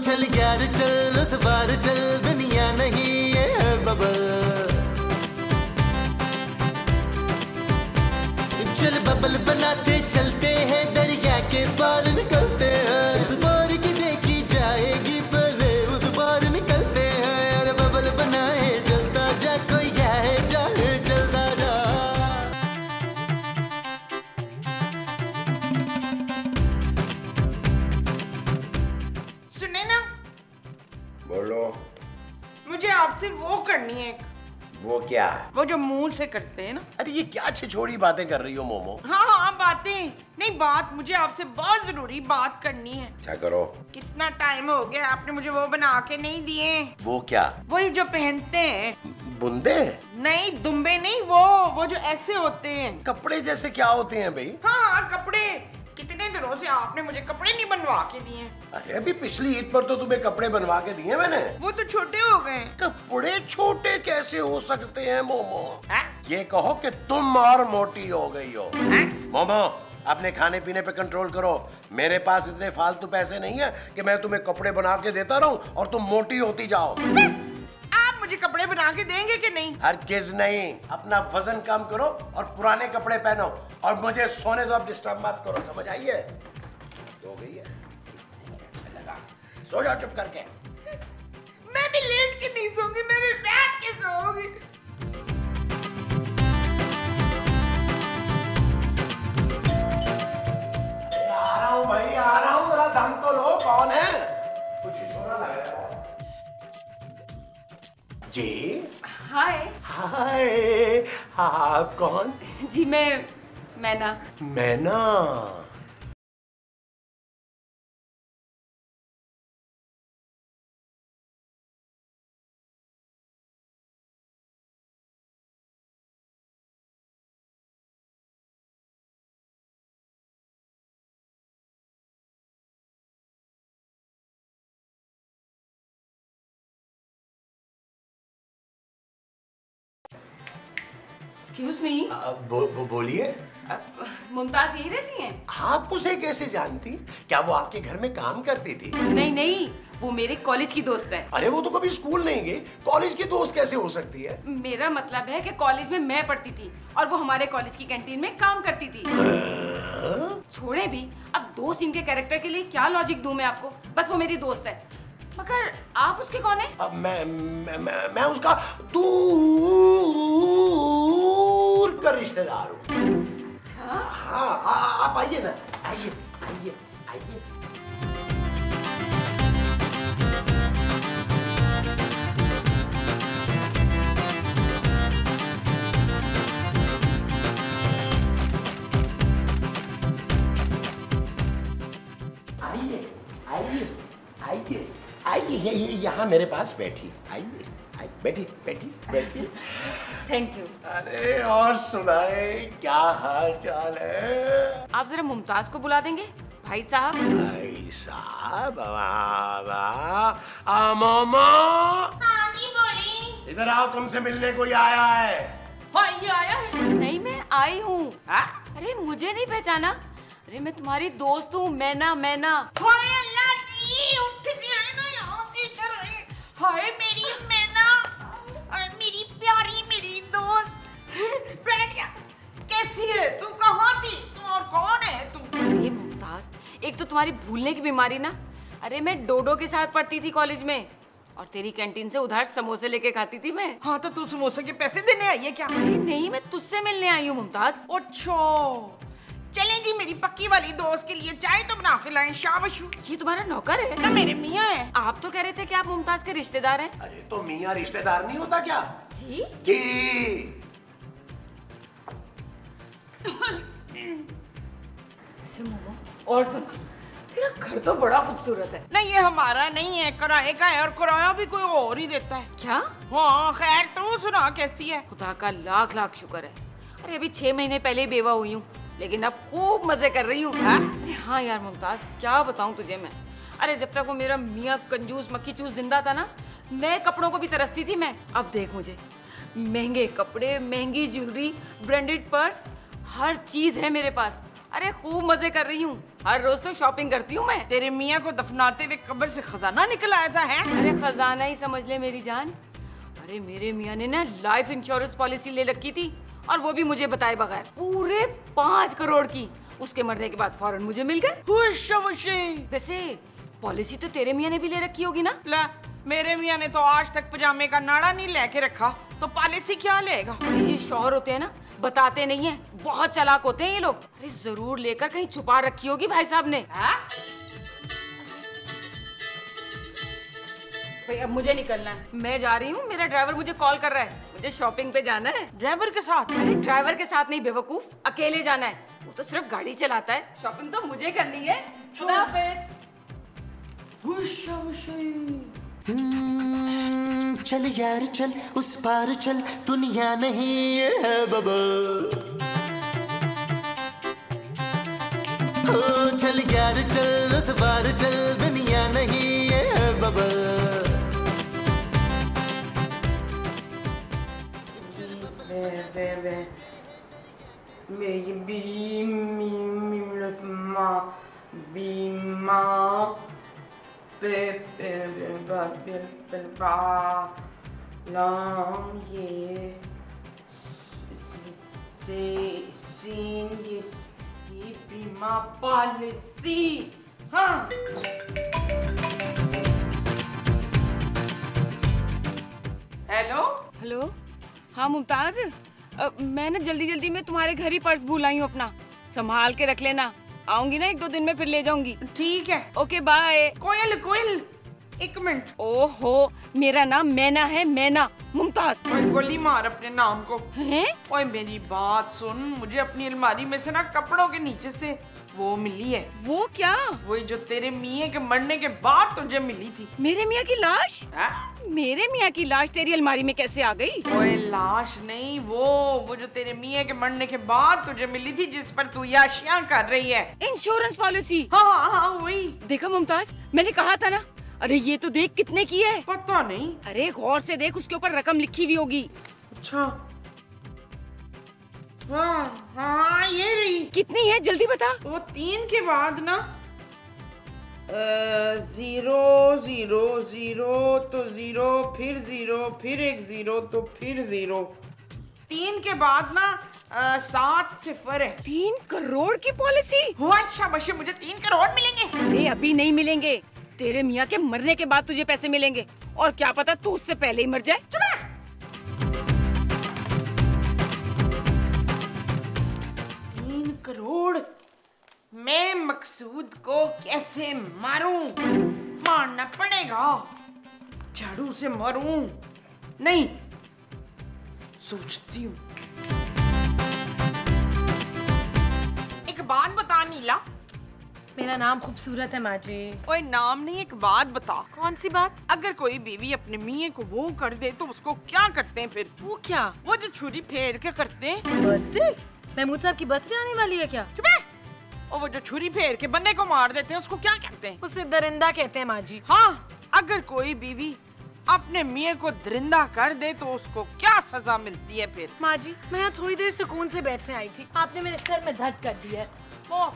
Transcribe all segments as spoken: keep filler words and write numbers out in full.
चल यार चल उस बार चल, दुनिया नहीं ये बबल। चल बबल बनाते चलते हैं, दरिया के पार निकलते हैं। इस बार की देखी जाएगी पहले उस बार निकलते हैं। अरे बबल बनाए जलता जा, कोई जाए जाए जलता जा। सुने ना, बोलो। मुझे आपसे वो करनी है एक। वो क्या? वो जो मुंह से करते हैं ना। अरे ये क्या छिछोड़ी बातें कर रही हो मोमो? हाँ हाँ बातें नहीं, बात मुझे आपसे बहुत जरूरी बात करनी है। क्या करो? कितना टाइम हो गया आपने मुझे वो बना के नहीं दिए। वो क्या? वही जो पहनते हैं। बुंदे? नहीं दुम्बे नहीं, वो वो जो ऐसे होते हैं। कपड़े जैसे क्या होते हैं भाई? हाँ हाँ कपड़े। कितने दिनों से आपने मुझे कपड़े नहीं बनवा के दिए। अरे अभी पिछली ईद पर तो तुम्हें कपड़े बनवा के दिए मैंने। वो तो छोटे हो गए। कपड़े छोटे कैसे हो सकते हैं मोमो? है? ये कहो कि तुम और मोटी हो गई हो। है? मोमो अपने खाने पीने पे कंट्रोल करो। मेरे पास इतने फालतू पैसे नहीं है कि मैं तुम्हें कपड़े बना के देता रहूं और तुम मोटी होती जाओ। आप मुझे कपड़े बना के देंगे कि नहीं? हरगिज़ नहीं। अपना वजन कम करो और पुराने कपड़े पहनो और मुझे सोने दो। अब डिस्टर्ब मत करो, समझ आई है? तो गई है, लगा सो जाओ चुप करके। मैं भी लेट के नहीं सोऊंगी, मैं भी बैठ के सोऊंगी। आ रहा हूँ भाई, आ रहा हूँ, जरा दम तो लो। कौन है? कुछ छोरा लग रहा है जी। हाय। हाय, आप कौन? जी मैं मैना। मैना? Excuse me. बो, बो, बोलिए। मुमताज यही रहती हैं? आप उसे कैसे जानती? क्या वो आपके घर में काम करती थी? नहीं नहीं, वो मेरे कॉलेज की दोस्त है। अरे वो तो कभी स्कूल नहीं गई, कॉलेज की दोस्त कैसे हो सकती है? मेरा मतलब है कि कॉलेज में मैं पढ़ती थी और वो हमारे कॉलेज की कैंटीन में काम करती थी। छोड़े भी, अब दो सीन के कैरेक्टर के लिए क्या लॉजिक दूं मैं आपको? बस वो मेरी दोस्त है। मगर आप उसके कौन है? अब मैं मैं, मैं, मैं उसका दूर का रिश्तेदार हूँ। अच्छा? हाँ, आ, आप आइए ना, आइए आइए आइए। आइए आइए आइए आइए, ये यहाँ मेरे पास बैठी। आइए आइए, बैठी बैठी बैठी। Thank you. अरे और सुनाए, क्या हाल चाल है? आप जरा मुमताज को बुला देंगे भाई साहब। भाई साहब, वाह वाह। आ मोमो, हाँ जी बोली। इधर आओ, तुमसे मिलने कोई आया है। हाँ ये आया है। नहीं मैं आई हूँ। अरे मुझे नहीं पहचाना? अरे मैं तुम्हारी दोस्त हूँ, मैना मैना। हाय अल्लाह जी, उठ जाए ना यहाँ से, इधर आए। हाय मेरी मैना, मेरी प्यारी मेरी दोस्त। बैठ जा। कैसी है तू? कहाँ थी तू और कौन है तू? अरे मुमताज, एक तो तुम्हारी भूलने की बीमारी ना। अरे मैं डोडो के साथ पढ़ती थी कॉलेज में और तेरी कैंटीन से उधार समोसे लेके खाती थी मैं। हाँ तो तू समोसे के पैसे देने आई है क्या? अरे नहीं, मैं तुझसे मिलने आई हूँ मुमताज। अच्छा चलें जी, मेरी पक्की वाली दोस्त के लिए चाय तो बना के लाएं। शाबाश। ये तुम्हारा नौकर है ना मेरे मियाँ है। आप तो कह रहे थे कि आप मुमताज के रिश्तेदार हैं। अरे तो मियाँ रिश्तेदार नहीं होता क्या? जी जी। ऐसे मोमो, और सुना, तेरा घर तो बड़ा खूबसूरत है। नहीं ये हमारा नहीं है, किराए का है, और किराया भी कोई और ही देता है। क्या? हाँ खैर, तू सुना कैसी है? खुदा का लाख लाख शुक्र है। अरे अभी छह महीने पहले ही बेवा हुई हूँ, लेकिन अब खूब मजे कर रही हूँ। अरे हाँ यार मुमताज, क्या बताऊँ तुझे मैं। अरे जब तक वो मेरा मियाँ कंजूस मक्खी चूस जिंदा था ना, नए कपड़ों को भी तरसती थी मैं। अब देख मुझे, महंगे कपड़े, महंगी ज्वेलरी, ब्रांडेड पर्स, हर चीज है मेरे पास। अरे खूब मजे कर रही हूँ, हर रोज तो शॉपिंग करती हूँ मैं। तेरे मियाँ को दफनाते हुए कब्र से खजाना निकल आया था है? अरे खजाना ही समझ ले मेरी जान। अरे मेरे मियाँ ने ना लाइफ इंश्योरेंस पॉलिसी ले रखी थी, और वो भी मुझे बताए बगैर, पूरे पाँच करोड़ की। उसके मरने के बाद फौरन मुझे मिल गए। वैसे पॉलिसी तो तेरे मियाँ ने भी ले रखी होगी ना? ला, मेरे मियाँ ने तो आज तक पजामे का नाड़ा नहीं लेके रखा, तो पॉलिसी क्या लेगा? अरे ये शौहर होते हैं ना, बताते नहीं है, बहुत चालाक होते हैं ये लोग। अरे जरूर लेकर कहीं छुपा रखी होगी भाई साहब ने। हा? भाई अब मुझे निकलना है, मैं जा रही हूँ, मेरा ड्राइवर मुझे कॉल कर रहा है, मुझे शॉपिंग पे जाना है। ड्राइवर के साथ? अरे ड्राइवर के साथ नहीं बेवकूफ, अकेले जाना है, वो तो सिर्फ गाड़ी चलाता है, शॉपिंग तो मुझे करनी है। खुदा हाफिज। हम्म, चल यार चल उस पार चल, दुनिया नहीं है बबल। ओ चल यार चल उस पार चल, दुनिया नहीं है बबल। बीमा पे पे बा पे पे बा लाम ये से सीन ये ये बीमा पॉलिसी। हाँ हेलो हेलो, हाँ मुमताज, अ, मैं ना जल्दी जल्दी में तुम्हारे घर ही पर्स भूल आई हूँ अपना, संभाल के रख लेना, आऊंगी ना एक दो दिन में फिर ले जाऊंगी। ठीक है, ओके बाय। कोयल कोयल एक मिनट। ओहो, मेरा नाम मैना है, मैना, मुमताज। ओए गोली मार अपने नाम को। हैं? ओए मेरी बात सुन, मुझे अपनी अलमारी में से ना कपड़ों के नीचे से वो मिली है। वो क्या? वही जो तेरे मियाँ के मरने के बाद तुझे मिली थी। मेरे मियाँ की लाश? हा? मेरे मियाँ की लाश तेरी अलमारी में कैसे आ गई? ओए लाश नहीं, वो वो जो तेरे मियाँ के मरने के बाद तुझे मिली थी, जिस पर तू याशियां कर रही है। Insurance policy? हाँ हाँ हाँ वही। देखा मुमताज, मैंने कहा था ना। अरे ये तो देख कितने की है। पता नहीं। अरे गौर से देख, उसके ऊपर रकम लिखी हुई होगी। अच्छा हाँ हाँ ये रही। कितनी है जल्दी बता। वो तीन के बाद ना जीरो जीरो जीरो तो जीरो फिर जीरो फिर एक जीरो तो फिर जीरो, तीन के बाद ना आ, सात सिफर है। तीन करोड़ की पॉलिसी? हुआ शाबाश, मुझे तीन करोड़ मिलेंगे। अरे अभी नहीं मिलेंगे, तेरे मियाँ के मरने के बाद तुझे पैसे मिलेंगे, और क्या पता तू उससे पहले ही मर जाए। तीन करोड़ मैं मकसूद को कैसे मारूं? मारना पड़ेगा, झाड़ू से मारूं? नहीं, सोचती हूँ। एक बात बता नीला। मेरा नाम खूबसूरत है माँ जी। ओए नाम नहीं, एक बात बता। कौन सी बात? अगर कोई बीवी अपने मियाँ को वो कर दे तो उसको क्या करते हैं फिर? वो क्या? वो जो छुरी फेर के करते हैं। बर्थडे? महमूद साहब की बर्थडे आने वाली है क्या? चुप है। और वो जो छुरी फेर के बंदे को मार देते हैं उसको क्या कहते हैं? उसे दरिंदा कहते हैं माँ जी। हाँ, अगर कोई बीवी अपने मियाँ को दरिंदा कर दे तो उसको क्या सजा मिलती है फिर? माँ जी, मैं यहाँ थोड़ी देर सुकून से बैठने आई थी, आपने मेरे सर में धट कर दिया है। ओ,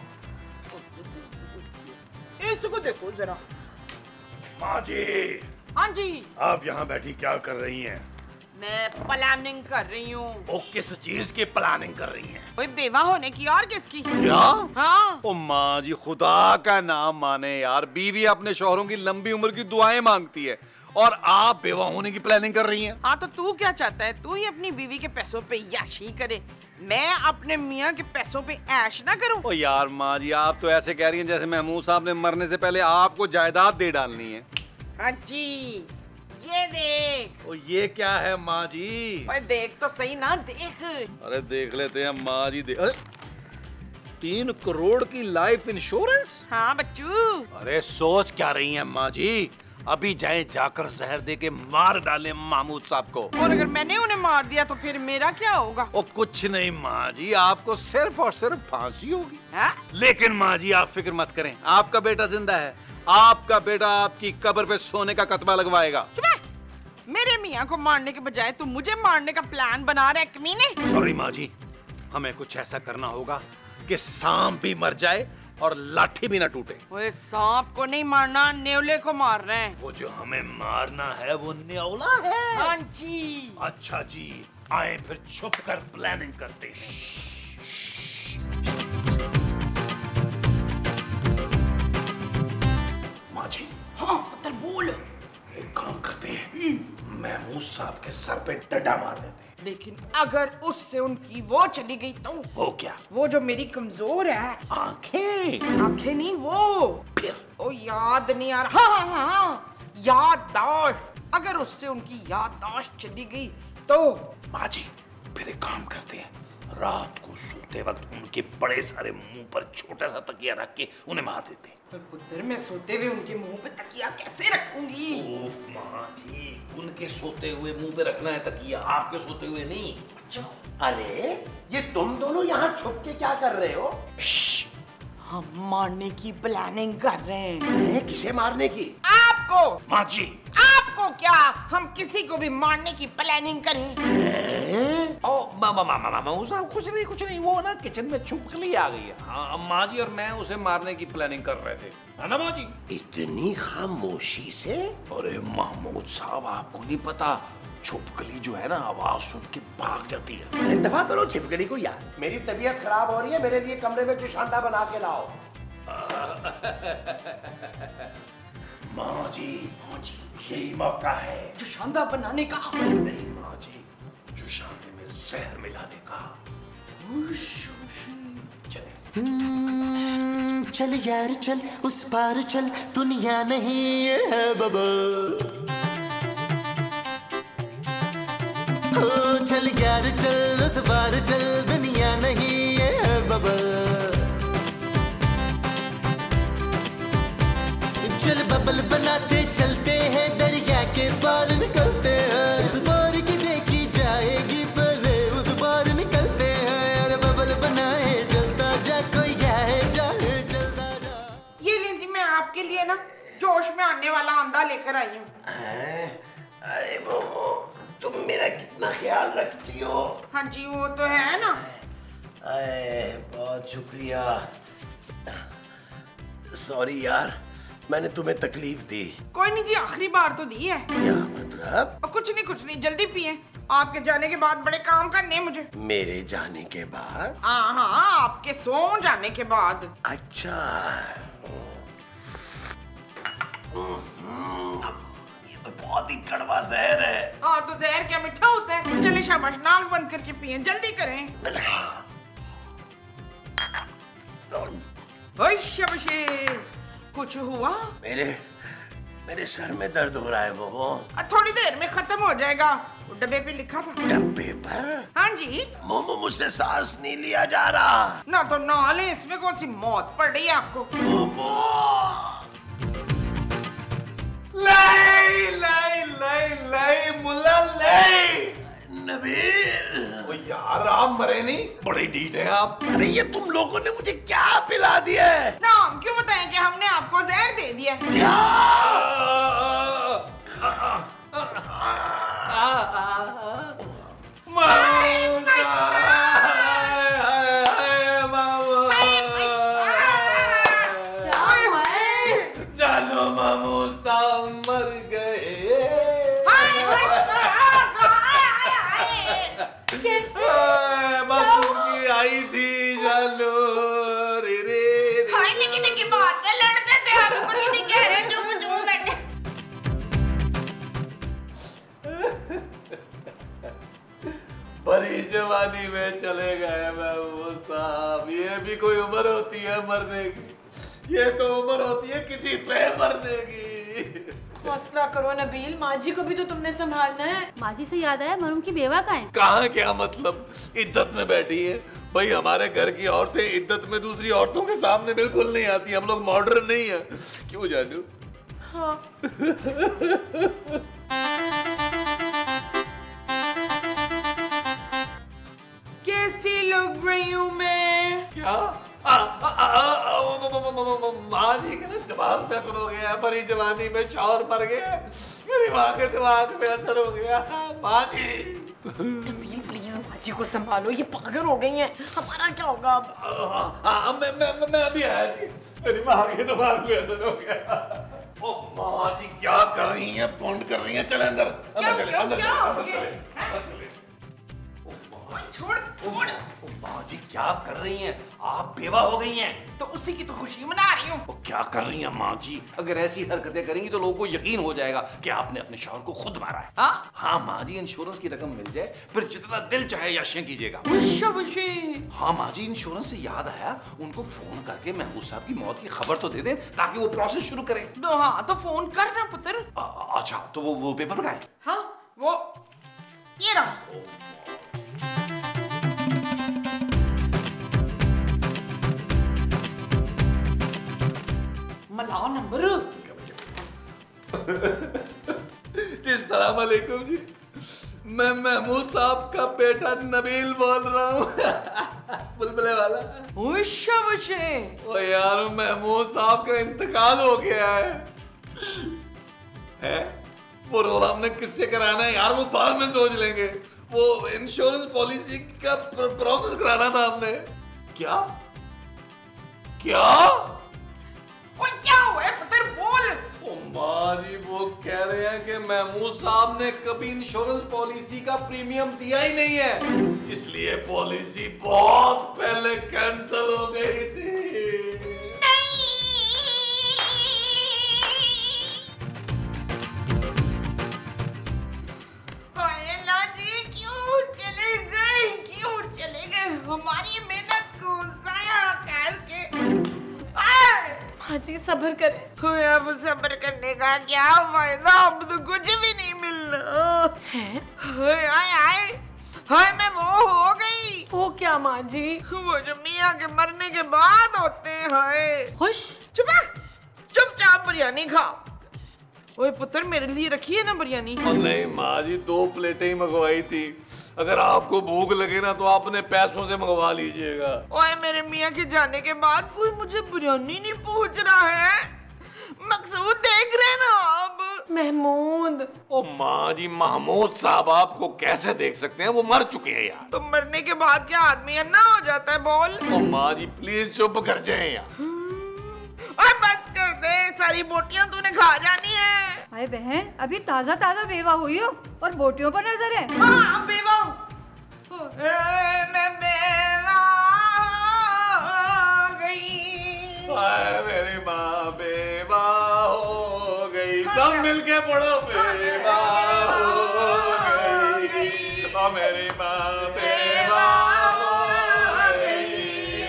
इसको देखो जरा। माँ जी। हाँ जी। आप यहाँ बैठी क्या कर रही हैं? मैं प्लानिंग कर रही हूँ। वो किस चीज की प्लानिंग कर रही हैं? कोई बेवा होने की और किसकी? क्या? हाँ। ओ माँ जी, खुदा का नाम माने यार, बीवी अपने शौहरों की लंबी उम्र की दुआएं मांगती है और आप बेवा होने की प्लानिंग कर रही हैं। हाँ तो तू क्या चाहता है? तू ही अपनी बीवी के पैसों पे याशी करे, मैं अपने मियाँ के पैसों पे ऐश ना करूं? ओ यार माँ जी, आप तो ऐसे कह रही हैं जैसे महमूद साहब ने मरने से पहले आपको जायदाद दे डालनी है। हाँ जी, ये देख। ओ ये क्या है माँ जी? ओए देख तो सही ना, देख। अरे देख लेते हैं माँ जी। दे... अरे, तीन करोड़ की लाइफ इंश्योरेंस? हाँ बच्चू। अरे सोच क्या रही हैं माँ जी? अभी जाए जाकर जहर दे के मार डाले महमूद साहब को। और अगर मैंने उन्हें मार दिया तो फिर मेरा क्या होगा? ओ कुछ नहीं माँ जी, आपको सिर्फ और सिर्फ फांसी होगी। हा? लेकिन माँ जी आप फिक्र मत करें, आपका बेटा जिंदा है। आपका बेटा आपकी कब्र पे सोने का कतबा लगवाएगा। मेरे मियाँ को मारने के बजाय तू मुझे मारने का प्लान बना रहा है कमीने। सॉरी माँ जी, हमें कुछ ऐसा करना होगा कि सांप भी मर जाए और लाठी भी ना टूटे। ओए सांप को नहीं मारना, नेवले को मार रहे हैं। वो जो हमें मारना है वो न्योला है। हाँ जी। अच्छा जी, आए फिर छुप कर प्लानिंग करते हैं। माँ जी। हाँ पुत्र बोल। एक काम करते हैं, महमूद साहब के सर पे डंडा मार देते हैं। लेकिन अगर उससे उनकी वो चली गई तो? वो क्या? वो जो मेरी कमजोर है। आंखें। आंखें नहीं वो। फिर? ओ याद नहीं आ रहा। हाँ हाँ हाँ याददाश्त। अगर उससे उनकी याददाश्त चली गई तो? माँ जी फिर एक काम करते हैं, रात को सोते वक्त उनके बड़े सारे मुंह पर छोटा सा तकिया रख के उन्हें मार देते हैं। पुत्र मैं सोते हुए उनके मुंह पे तकिया कैसे रखूंगी? उफ माँ जी, उनके सोते हुए मुंह पे रखना है तकिया, आपके सोते हुए नहीं। अच्छा। अरे ये तुम दोनों यहाँ छुप के क्या कर रहे हो? हम मारने की प्लानिंग कर रहे हैं। ए, किसे मारने की? आपको। माँ जी। आपको क्या? हम किसी को भी मारने की प्लानिंग करें? ओ मामा मामा मामा उसा कुछ नहीं कुछ नहीं, वो ना किचन में छुपकली आ गई है। हाँ माँ जी और मैं उसे मारने की प्लानिंग कर रहे थे, है ना माँ जी? इतनी खामोशी से? अरे महमूद साहब आपको नहीं पता, छुपकली जो है ना आवाज सुन के भाग जाती है। अरे दफा करो छिपकली को यार, मेरी तबीयत खराब हो रही है, मेरे लिए कमरे में चुशांदा बना के लाओ। माँ जी, माँ जी यही मौका है चुशांदा बनाने का। नहीं माँ जी, चुशांदे में जहर मिलाने का। चले। चल यार चल उस पार चल, दुनिया नहीं है बबल। ओ चल यार चल उस पार चल, दुनिया नहीं है बबल। चल बबल बनाते चलते हैं, दरिया के पार निकलते हैं। इस बार की देखी जाएगी पहले उस बार निकलते हैं। अरे बबल बनाए जलता जा, कोई जाए जाए जलता जा। ये लीजिए मैं आपके लिए ना जोश में आने वाला आंदा लेकर आई हूँ। अरे मोमो तुम मेरा कितना ख्याल रखती हो। हाँ जी वो तो है ना। अरे बहुत शुक्रिया। सॉरी यार मैंने तुम्हें तकलीफ दी। कोई नहीं जी, आखिरी बार तो दी है। क्या मतलब? कुछ नहीं कुछ नहीं, जल्दी पिए, आपके जाने के बाद बड़े काम करने हैं मुझे। मेरे जाने के बाद? हाँ हाँ आपके सो जाने के बाद। अच्छा ये तो बहुत ही कड़वा जहर है। हाँ तो जहर क्या मीठा होता है? चले शाबाश, नाक बंद करके पिए, जल्दी करें। ओए शाबाशी, कुछ हुआ? मेरे मेरे सर में दर्द हो रहा है मोमो। थोड़ी देर में खत्म हो जाएगा, वो डब्बे पे लिखा था। डब्बे पर? हाँ जी। मोमो मुझसे सांस नहीं लिया जा रहा। ना तो ना ले, इसमें कौन सी मौत पड़ रही है आपको? मोमो लाई लाई लाई लाई मुल्ला लाई। नबील ओ यार आप मरे नहीं, बड़े ढीठ हैं आप। अरे ये तुम लोगों ने मुझे क्या पिला दिया है? नाम क्यों बताएं कि हमने आपको जहर दे दिया है। क्या? जानो मामू साहब मर गए। मामू की आई थी जानो रे रे रे। हाय लेकिन की बात है, लड़ते थे हम, कुछ नहीं कह रहे, चुप चुप बैठे। बड़ी जवानी में चले गए महमूद साहब, ये भी कोई उम्र होती है मरने की? ये तो उम्र होती है किसी पे मरने की। हौसला करो नबील, माँ जी को भी तो तुमने संभालना है। माँ जी से याद आया, मरहूम की बेवा कहाँ है? कहाँ क्या मतलब, इद्दत में बैठी है। भाई हमारे घर की औरतें इद्दत में दूसरी औरतों के सामने बिल्कुल नहीं आती, हम लोग मॉडर्न नहीं है। क्यों जानू? हाँ। कैसी लग रही हूँ मैं? क्या? आ, आ, आ, आ, माँ जी के ना दिमाग पे असर हो गया, बड़ी जवानी में शौहर मर गया, मेरी माँ के दिमाग पे असर हो गया। माँ जी नबील प्लीज माँ जी जी को संभालो, ये पागल हो गई हैं, हमारा क्या होगा अब? हाँ, मैं मैं मैं अभी आया जी। मेरी माँ के दिमाग पे असर हो गया। ओ माँ जी क्या कर रही हैं? बॉन्ड कर रही हैं? चले अंदर, अंदर चले, अंदर चले, अंदर चले, अंदर चले। छोड़ छोड़। माँ जी क्या कर रही हैं? आप बेवा हो गई हैं। तो उसी की तो खुशी मना रही हूँ। वो क्या कर रही हैं माँ जी? अगर ऐसी हरकतें करेंगी तो लोगों को यकीन हो जाएगा कि आपने अपने शौहर को खुद मारा है। हाँ? हाँ माँ जी, इंश्योरेंस की रकम मिल जाए फिर जितना दिल चाहे याशियां कीजिएगा। हाँ माँ जी, इंश्योरेंस से याद आया, उनको फोन करके महमूद साहब की मौत की खबर तो दे दें ताकि वो प्रोसेस शुरू करें। तो हाँ तो फोन करना पुत्र। अच्छा तो वो वो पेपर का है? हाँ वो ये रहा। मलाओ नंबर। जी सलाम अलैकुम जी, मैं महमूद साहब का बेटा नबील बोल रहा हूँ। बुलबुले वाला। ओ यार महमूद साहब का इंतकाल हो गया है। है? वो रोल हमने किससे कराना है यार, वो बाद में सोच लेंगे। वो इंश्योरेंस पॉलिसी का प्रोसेस कराना था हमने। क्या क्या वो क्या हुआ है पुत्र, बोल। ओ माँ जी, वो कह रहे हैं कि महमूद साहब ने कभी इंश्योरेंस पॉलिसी का प्रीमियम दिया ही नहीं है, इसलिए पॉलिसी बहुत पहले कैंसिल हो गई थी। हमारी मेहनत को जाया करके। हाँ जी सब्र करें। अब सब्र करने का क्या फायदा, अब तो कुछ भी नहीं मिलना है। हाय हाय हाय मैं वो हो गई। वो क्या माँ जी? वो जो मियाँ के मरने के बाद होते हैं। खुश? चुप चुपचाप बिरयानी खाओ। ओए पुत्र मेरे लिए रखी है ना बिरयानी? नहीं माँ जी, दो प्लेटें ही मंगवाई थी। अगर आपको भूख लगे ना तो अपने पैसों से मंगवा लीजिएगा। ओए मेरे मियाँ के जाने के बाद कोई मुझे बिरयानी नहीं पूछ रहा है। मकसूद देख रहे ना आप? महमूद। ओ माँ जी, महमूद साहब आपको कैसे देख सकते हैं, वो मर चुके हैं यार। तो मरने के बाद क्या आदमी अन्ना हो जाता है? बोल। ओ माँ जी प्लीज चुप कर जाए यार। और बस कर दे, सारी बोटियां तूने खा जानी है। अरे बहन अभी ताजा ताजा बेवा हुई हो और बोटियों पर नजर है। हाँ बेवा हूँ। मैं बेवा हो गई। हाय मेरी माँ बेवा हो गई, सब मिलके पढ़ो बेवा हो गई, ओ मेरी माँ बेवा हो गई।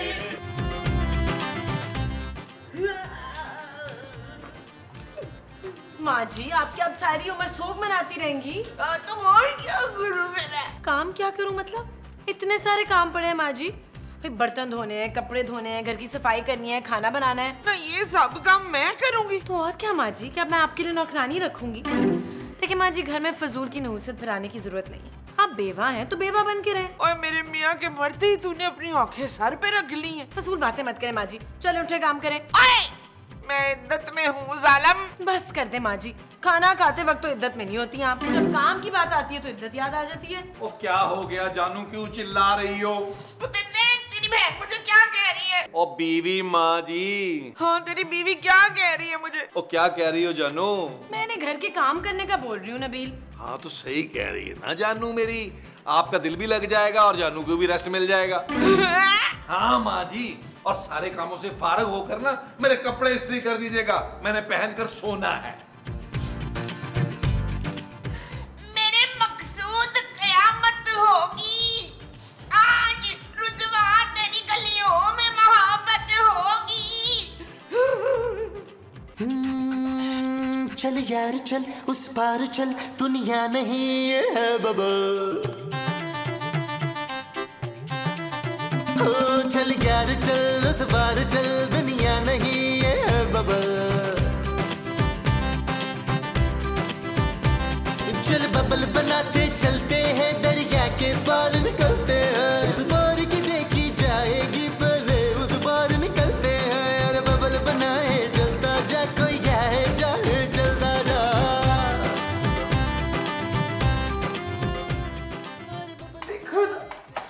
माँ जी आप क्या अब सारी उम्र शोक मनाती रहेंगी? तुम और क्या करूँ मेरा? काम क्या करूँ मतलब? इतने सारे काम पड़े हैं माँ जी। भाई बर्तन धोने हैं, कपड़े धोने हैं, घर की सफाई करनी है, खाना बनाना है। तो ये सब काम मैं करूँगी। तो और क्या माँ जी, क्या मैं आपके लिए नौकरानी रखूंगी? लेकिन माँ जी घर में फजूल की नहुसत फैलाने की जरूरत नहीं है। आप बेवा हैं तो बेवा बन के रहे। और मेरे मियाँ के मरते ही तूने अपनी आंखें सर पे रख ली हैं। फजूल बातें मत करें माँ जी, चलो उठे काम करें। आए! मैं इद्दत में हूँ जालम। बस कर दे माँ जी, खाना खाते वक्त तो इद्दत में नहीं होती हैं आप, जब काम की बात आती है तो इद्दत याद आ जाती है। ओ क्या हो गया जानू, क्यों चिल्ला रही हो? तेरी बहन मुझे क्या कह रही है? ओ बीवी माँ जी। हाँ तेरी बीवी क्या कह रही है मुझे? ओ क्या कह रही हो जानू? मैंने घर के काम करने का बोल रही हूँ नबील। हाँ तो सही कह रही है ना जानू मेरी, आपका दिल भी लग जाएगा और जानू को भी रेस्ट मिल जाएगा। हाँ माँ जी, और सारे कामों से फारग होकर ना मेरे कपड़े इस्त्री कर दीजिएगा, मैंने पहनकर सोना है। मेरे मकसूद कयामत होगी, आज रुजवा तेरी गलियों में मोहब्बत होगी। चल यार चल उस पार चल, दुनिया नहीं है बबल। ओ चल यार चल उस पार चल, दुनिया नहीं है बबल। चल बबल बनाते चलते हैं, दरिया के पार निकलते हैं। इस बार की देखी जाएगी पहले उस बार निकलते हैं। अरे बबल बनाए जलता जा, कोई जाए जाए जलता जा। देखो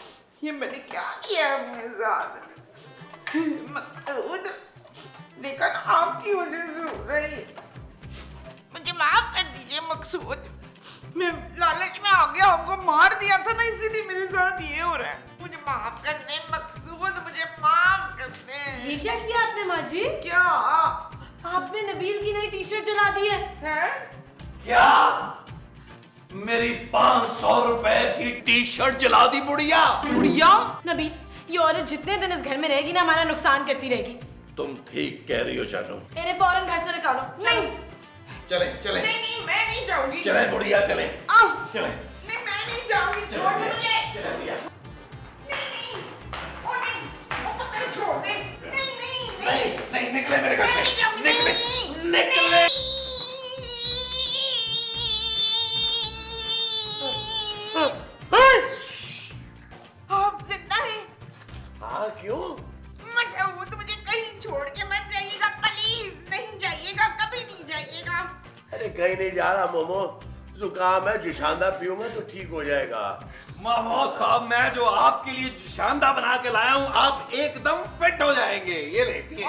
याद मकसूद, लेकिन आपकी वजह से हो रही। मुझे माफ कर दीजिए मकसूद, मैं लालच में आ गया, आपको मार दिया था ना, इसीलिए मेरे साथ ये हो रहा है। मुझे माफ कर दे मकसूद, मुझे माफ कर दे। ये क्या किया आपने माँ जी? क्या? आपने नबील की नई टी शर्ट जला दी है। हैं? क्या? मेरी पाँच सौ रुपए की टी शर्ट जला दी बुढ़िया? बुढ़िया? नबील, ये औरत जितने दिन इस घर में रहेगी ना, हमारा नुकसान करती रहेगी। तुम ठीक कह रही हो जानू। इन्हें फौरन घर से निकालो। नहीं चले चले। नहीं नहीं, मैं नहीं जाऊंगी। चले बुढ़िया चले। आओ। चले। नहीं मैं नहीं जाऊंगी, छोड़ दे मुझे। चले बुढ़िया। नहीं नहीं, ओ नहीं, ओ पत्थर छोड़ दे। नहीं नहीं नहीं नहीं, निकले मेरे घर से। मैं नहीं जाऊंगी। निकले निकले। आप जिंदा हैं? हाँ क्यों? मसूद, मुझे कहीं छोड़ के मत जाइएगा प्लीज, नहीं जाइएगा, कभी नहीं जाइएगा। अरे कहीं नहीं जा रहा मोमो, जुकाम है, जुशांदा पीऊंगा तो ठीक हो जाएगा। मामो साहब, मैं जो आपके लिए जुशांदा बना के लाया हूँ, आप एकदम फिट हो जाएंगे। ये ले पिए।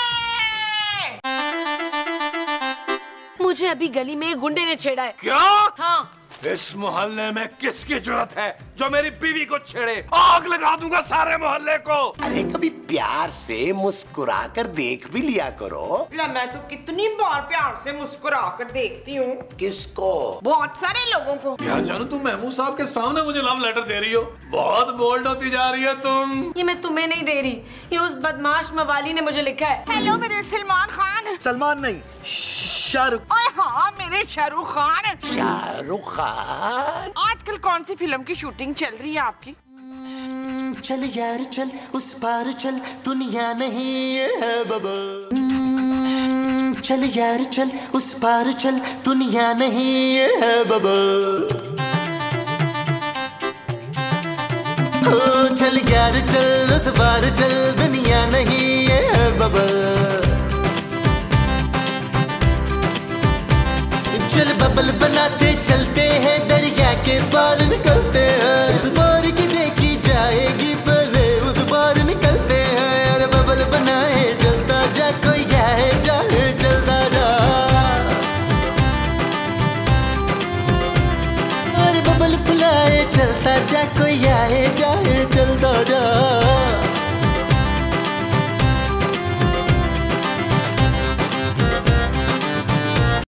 मुझे अभी गली में एक गुंडे ने छेड़ा है। क्या? हाँ। इस मोहल्ले में किसकी जरूरत है जो मेरी बीवी को छेड़े? आग लगा दूंगा सारे मोहल्ले को। अरे कभी प्यार से मुस्कुरा कर देख भी लिया करो। ला, मैं तो कितनी बार प्यार से मुस्कुरा कर देखती हूँ। किसको? बहुत सारे लोगों को। यार जानू, तुम महमूद साहब के सामने मुझे लव लेटर दे रही हो, बहुत बोल्ड होती जा रही है तुम। ये मैं तुम्हें नहीं दे रही, ये उस बदमाश मवाली ने मुझे लिखा है। हेलो मेरे सलमान खान। सलमान नहीं, शाहरुख। ओए हाँ, मेरे शाहरुख खान। शाहरुख खान। आजकल कौन सी फिल्म की शूटिंग चल रही है आपकी? चल यार चल, उस पार चल, दुनिया नहीं है बाबा। चल यार चल, उस पार चल, दुनिया नहीं है बाबा। ओ चल यार चल, उस पार चल, दुनिया नहीं है बाबा। चल बबल बनाते चलते हैं, दरिया के पार निकलते हैं। इस बार की देखी जाएगी, पहले उस बार निकलते हैं। अरे बबल बनाए जलता जा, कोई आए जाए जलता जा। अरे बबल फुलाए चलता जा, कोई आए जाए